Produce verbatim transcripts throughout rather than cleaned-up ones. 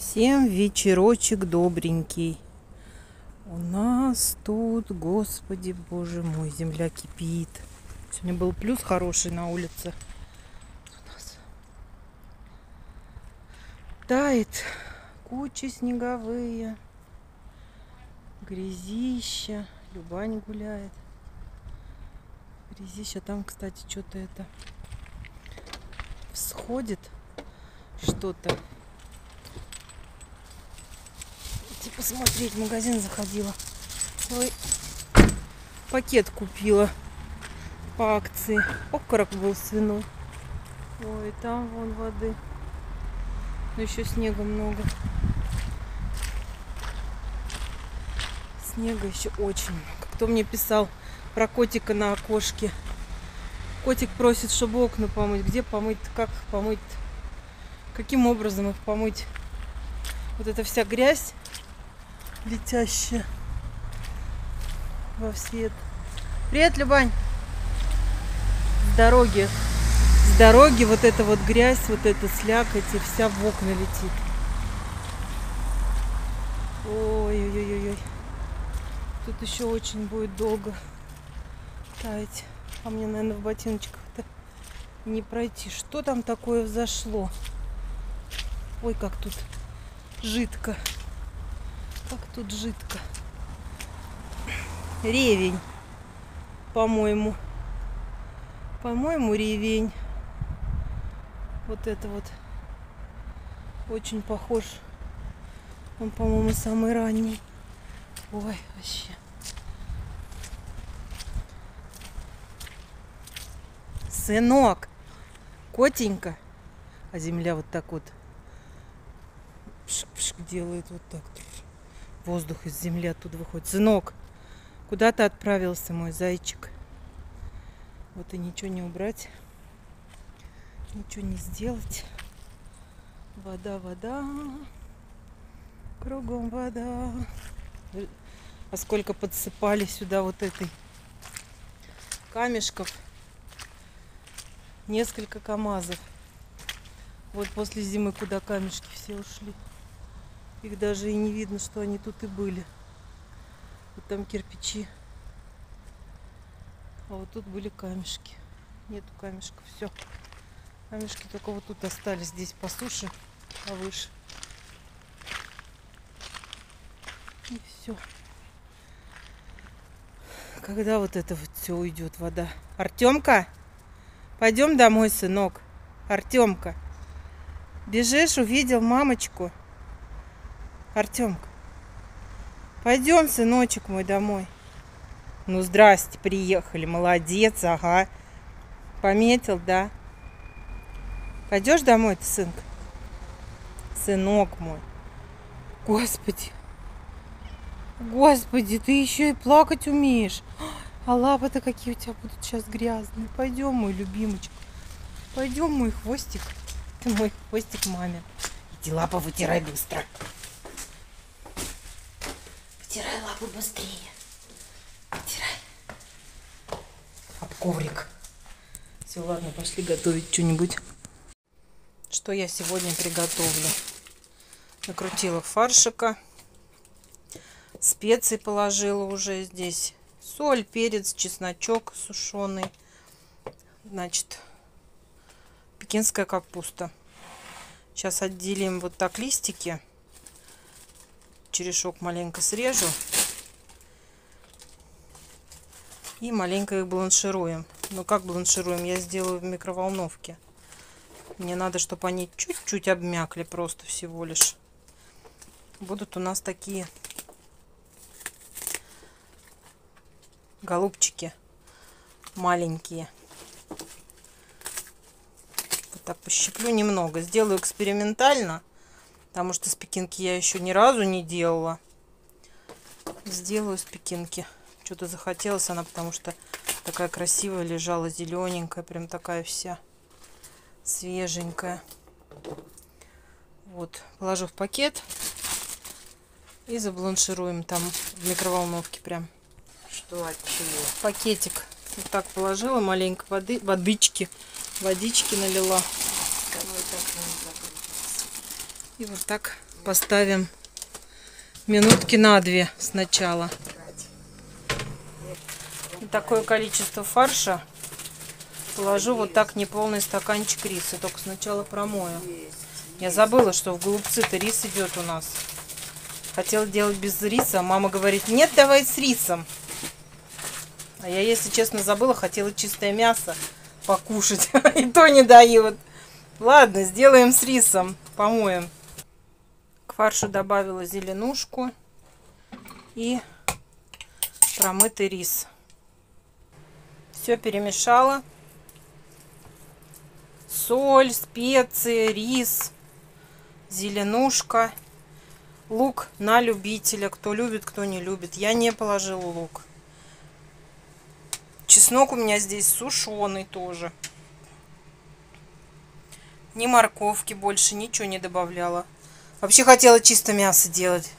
Всем вечерочек добренький. У нас тут, господи, боже мой, земля кипит. Сегодня был плюс хороший на улице. У нас тает, кучи снеговые, грязища. Любань гуляет. Грязища. Там, кстати, что-то это всходит. Что-то. Идти посмотреть. В магазин заходила. Ой. Пакет купила по акции. Окорок был свиной. Ой, там вон воды. Но еще снега много. Снега еще очень много. Кто мне писал про котика на окошке. Котик просит, чтобы окна помыть. Где помыть? Как их помыть? Каким образом их помыть? Вот эта вся грязь летящая во свет. Привет, Любань! С дороги. С дороги вот эта вот грязь, вот эта слякоть, и вся в окна летит. Ой-ой-ой-ой. Тут еще очень будет долго таять. А мне, наверное, в ботиночках-то не пройти. Что там такое взошло? Ой, как тут жидко. Как тут жидко. Ревень, по-моему. По-моему, ревень. Вот это вот очень похож. Он, по-моему, самый ранний. Ой, вообще. Сынок, котенька. А земля вот так вот пшик-пшик делает вот так. Воздух из земли оттуда выходит. Сынок, куда ты отправился, мой зайчик? Вот и ничего не убрать. Ничего не сделать. Вода, вода. Кругом вода. А сколько подсыпали сюда вот этой камешков. Несколько КАМАЗов. Вот после зимы куда камешки все ушли. Их даже и не видно, что они тут и были. Вот там кирпичи. А вот тут были камешки. Нету камешков. Все. Камешки только вот тут остались. Здесь по суше, а выше. И все. Когда вот это вот все уйдет, вода? Артемка? Пойдем домой, сынок. Артемка. Бежишь, увидел мамочку. Артемка. Пойдем, сыночек мой, домой. Ну, здрасте, приехали. Молодец, ага. Пометил, да? Пойдешь домой, ты, сынка? Сынок мой. Господи. Господи, ты еще и плакать умеешь. А лапы-то какие у тебя будут сейчас грязные. Пойдем, мой любимочек. Пойдем, мой хвостик. Ты мой хвостик маме. Иди лапы вытирай быстро. Вытирай лапы быстрее. Вытирай. Об коврик. Все, ладно, пошли готовить что-нибудь. Что я сегодня приготовлю? Накрутила фаршика. Специи положила уже здесь. Соль, перец, чесночок сушеный. Значит, пекинская капуста. Сейчас отделим вот так листики. Черешок маленько срежу. И маленько их бланшируем. Ну как бланшируем? Я сделаю в микроволновке. Мне надо, чтобы они чуть-чуть обмякли просто всего лишь. Будут у нас такие голубчики маленькие. Вот так пощиплю немного. Сделаю экспериментально, потому что с пекинки я еще ни разу не делала. Сделаю с пекинки. Что-то захотелось она, потому что такая красивая лежала, зелененькая, прям такая вся свеженькая. Вот, положу в пакет и забланшируем там в микроволновке прям. Что от чего? Пакетик. Вот так положила, маленько воды, водички, водички налила. И вот так поставим минутки на две сначала. И такое количество фарша положу вот так неполный стаканчик риса. Только сначала промою. Я забыла, что в голубцы-то рис идет у нас. Хотела делать без риса. Мама говорит, нет, давай с рисом. А я, если честно, забыла. Хотела чистое мясо покушать. И то не дают. Ладно, сделаем с рисом. Помоем. К фаршу добавила зеленушку и промытый рис. Все перемешала. Соль, специи, рис, зеленушка. Лук на любителя. Кто любит, кто не любит. Я не положила лук. Чеснок у меня здесь сушеный тоже. Ни морковки больше, ничего не добавляла. Вообще хотела чисто мясо делать.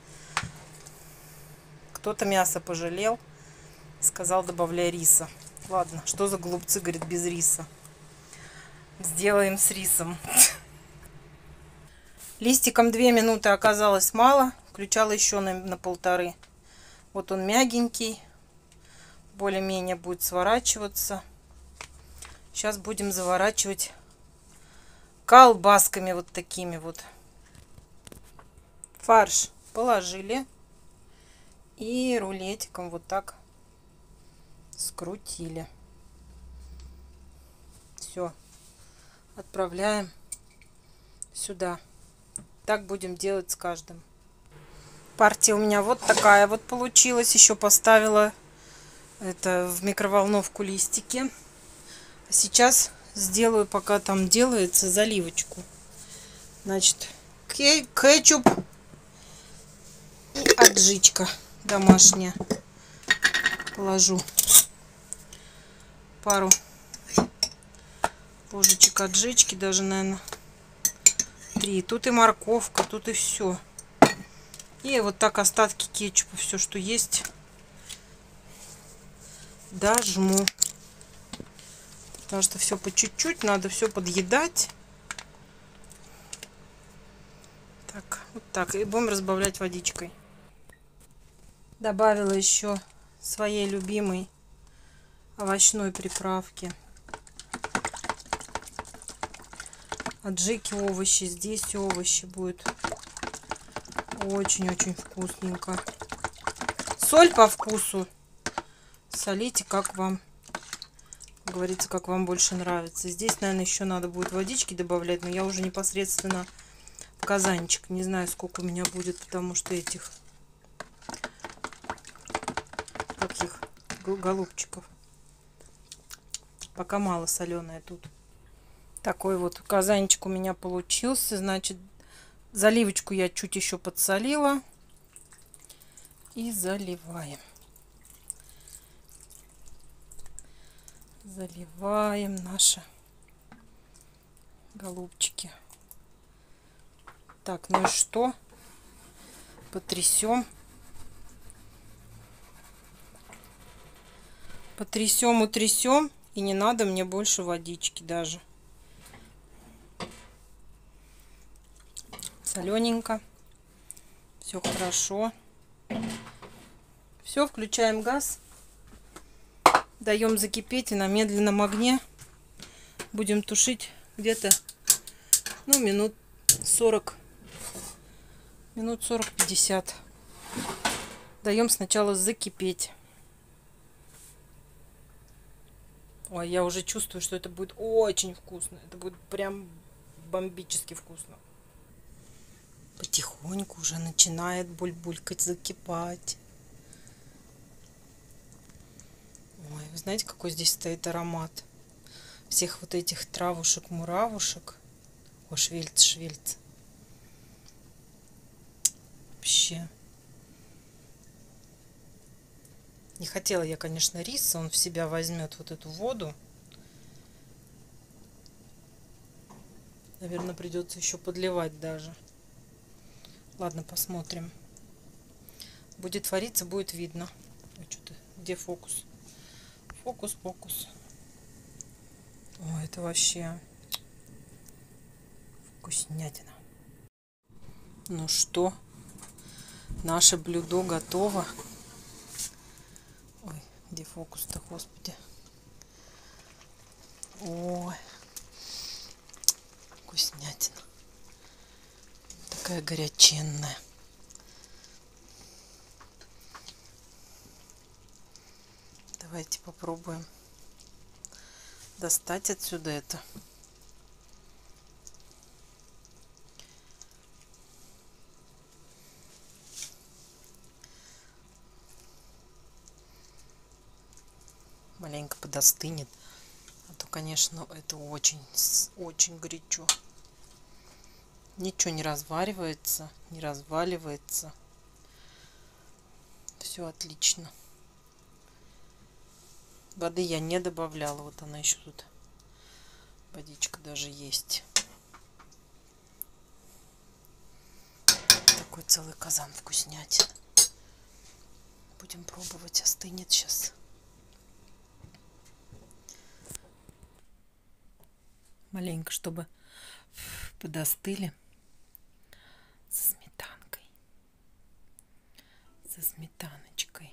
Кто-то мясо пожалел. Сказал, добавляй риса. Ладно, что за голубцы, говорит, без риса. Сделаем с рисом. Листиком две минуты оказалось мало. Включала еще на, на полторы. Вот он мягенький. Более-менее будет сворачиваться. Сейчас будем заворачивать колбасками вот такими вот. Фарш положили. И рулетиком вот так скрутили. Все. Отправляем сюда. Так будем делать с каждым. Партия у меня вот такая вот получилась. Еще поставила это в микроволновку листики. Сейчас сделаю, пока там делается, заливочку. Значит, кетчуп и аджичка домашняя. Положу пару ложечек аджички, даже, наверное, три. Тут и морковка, тут и все. И вот так остатки кетчупа, все, что есть, дожму. Потому что все по чуть-чуть, надо все подъедать. Так, вот так. И будем разбавлять водичкой. Добавила еще своей любимой овощной приправки. Аджики, овощи. Здесь овощи будет. Очень-очень вкусненько. Соль по вкусу. Солите, как вам, как говорится, как вам больше нравится. Здесь, наверное, еще надо будет водички добавлять, но я уже непосредственно в казанчик. Не знаю, сколько у меня будет, потому что этих, каких голубчиков. Пока мало соленая тут. Такой вот казанчик у меня получился. Значит, заливочку я чуть еще подсолила. И заливаем. Заливаем наши голубчики. Так, ну и что? Потрясем. Потрясем, утрясем. И не надо мне больше водички даже. Солененько. Все хорошо. Все, включаем газ. Даем закипеть, и на медленном огне будем тушить где-то, ну, минут сорок. Минут сорок-пятьдесят. Даем сначала закипеть. Ой, я уже чувствую, что это будет очень вкусно. Это будет прям бомбически вкусно. Потихоньку уже начинает буль-булькать, закипать. Ой, вы знаете, какой здесь стоит аромат всех вот этих травушек, муравушек. О, швельц, швельц. Вообще. Не хотела я, конечно, риса. Он в себя возьмет вот эту воду. Наверное, придется еще подливать даже. Ладно, посмотрим. Будет вариться, будет видно. Ой, что-то, где фокус? Фокус, фокус. О, это вообще вкуснятина. Ну что, наше блюдо готово. Ой, где фокус-то, господи. Ой, вкуснятина. Такая горяченная. Давайте попробуем достать отсюда это. Маленько подостынет. А то, конечно, это очень, очень горячо. Ничего не разваривается, не разваливается. Все отлично. Воды я не добавляла. Вот она еще тут. Водичка даже есть. Такой целый казан вкуснятин. Будем пробовать. Остынет сейчас. Маленько, чтобы подостыли. Со сметанкой. Со сметаночкой.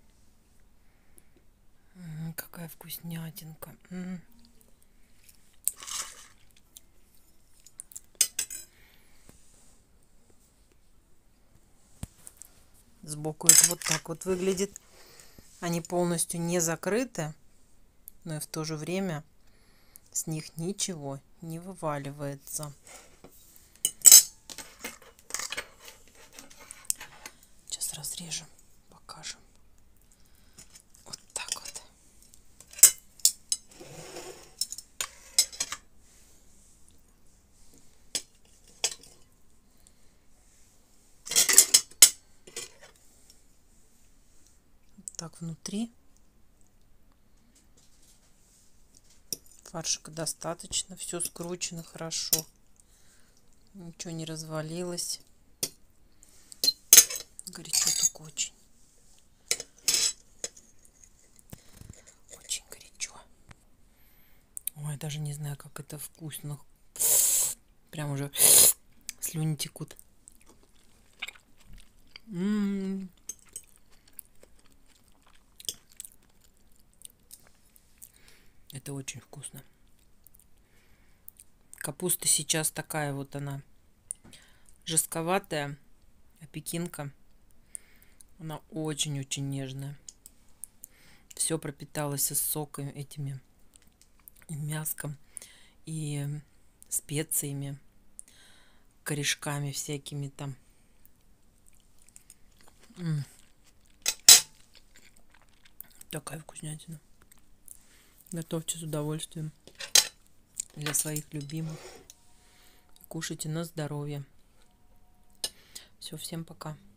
М-м, какая вкуснятинка. М-м. Сбоку это вот так вот выглядит. Они полностью не закрыты, но и в то же время с них ничего не вываливается. Сейчас разрежем, покажем. Вот так вот. Так внутри. Фаршика достаточно, все скручено хорошо, ничего не развалилось. Горячо только очень, очень горячо. Ой, даже не знаю, как это вкусно, прям уже слюни текут. М-м-м. Это очень вкусно. Капуста сейчас такая вот она жестковатая, а пекинка, она очень-очень нежная. Все пропиталось с соками этими, и мяском, и специями, корешками всякими там. М-м. Такая вкуснятина. Готовьте с удовольствием для своих любимых. Кушайте на здоровье. Все, всем пока.